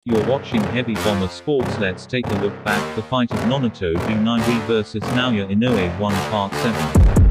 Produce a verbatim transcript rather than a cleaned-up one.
You're watching Heavy Bomber Sports. Let's take a look back. The fight of Minato Donaire versus Naoya Inoue one part seven.